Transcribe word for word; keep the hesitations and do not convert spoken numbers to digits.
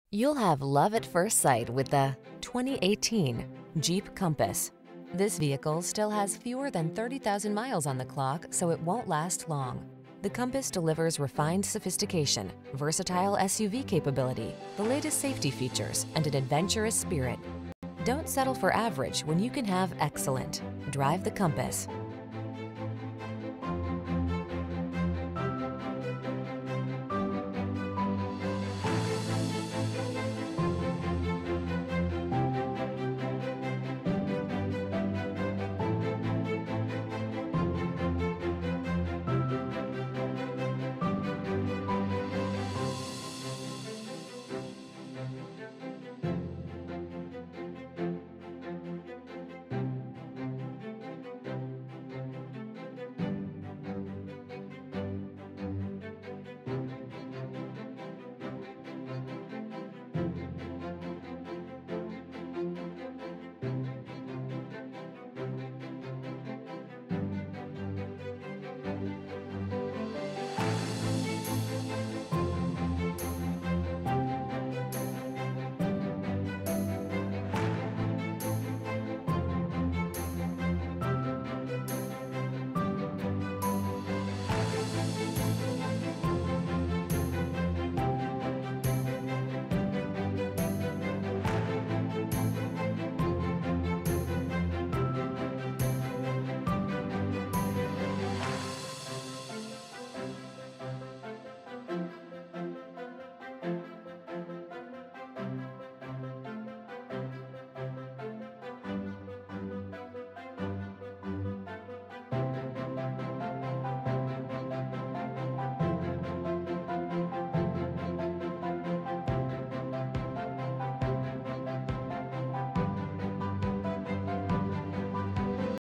You'll have love at first sight with the twenty eighteen Jeep Compass. This vehicle still has fewer than thirty thousand miles on the clock, so it won't last long. The Compass delivers refined sophistication, versatile S U V capability, the latest safety features, and an adventurous spirit. Don't settle for average when you can have excellent. Drive the Compass.